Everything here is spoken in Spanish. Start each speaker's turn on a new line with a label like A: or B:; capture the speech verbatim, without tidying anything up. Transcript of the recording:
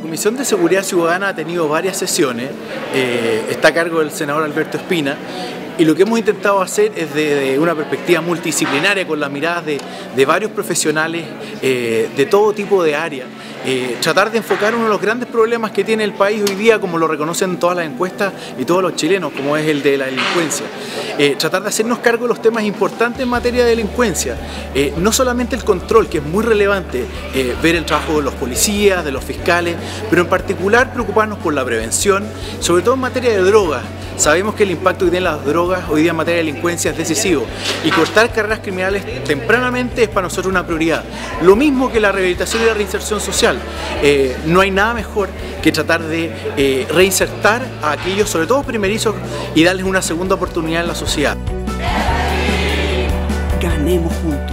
A: Comisión de Seguridad Ciudadana ha tenido varias sesiones, eh, está a cargo del senador Alberto Espina, y lo que hemos intentado hacer es de, de una perspectiva multidisciplinaria con las miradas de, de varios profesionales eh, de todo tipo de áreas. Eh, tratar de enfocar uno de los grandes problemas que tiene el país hoy día, como lo reconocen todas las encuestas y todos los chilenos, como es el de la delincuencia. Eh, tratar de hacernos cargo de los temas importantes en materia de delincuencia. Eh, no solamente el control, que es muy relevante, eh, ver el trabajo de los policías, de los fiscales, pero en particular preocuparnos por la prevención, sobre todo en materia de drogas. Sabemos que el impacto que tienen las drogas hoy día en materia de delincuencia es decisivo, y cortar carreras criminales tempranamente es para nosotros una prioridad. Lo mismo que la rehabilitación y la reinserción social. Eh, no hay nada mejor que tratar de eh, reinsertar a aquellos, sobre todo primerizos, y darles una segunda oportunidad en la sociedad.
B: Ganemos juntos.